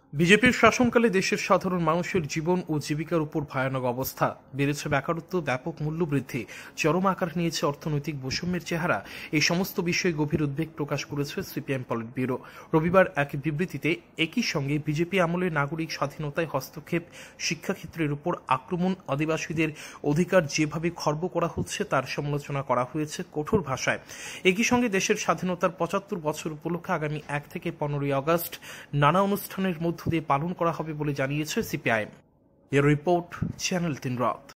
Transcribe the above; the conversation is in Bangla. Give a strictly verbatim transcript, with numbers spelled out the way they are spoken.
বিজেপির শাসনকালে দেশের সাধারণ মানুষের জীবন ও জীবিকার উপর ভয়ানক অবস্থা, বেড়েছে বেকারত্ব, ব্যাপক মূল্যবৃদ্ধি, চরম আকার নিয়েছে অর্থনৈতিক বৈষম্যের চেহারা। এই সমস্ত বিষয়ে গভীর উদ্বেগ প্রকাশ করেছে সিপিএম পলিট ব্যুরো। রবিবার এক বিবৃতিতে একই সঙ্গে বিজেপি আমলে নাগরিক স্বাধীনতায় হস্তক্ষেপ, শিক্ষাক্ষেত্রের উপর আক্রমণ, আদিবাসীদের অধিকার যেভাবে খর্ব করা হচ্ছে তার সমালোচনা করা হয়েছে কঠোর ভাষায়। একই সঙ্গে দেশের স্বাধীনতার পঁচাত্তর বছর উপলক্ষে আগামী এক থেকে পনেরোই আগস্ট নানা অনুষ্ঠানের মধ্য দিয়ে পালন করা হবে বলে জানিয়েছে সিপিআইএম। এর রিপোর্ট, চ্যানেল তিন রাত।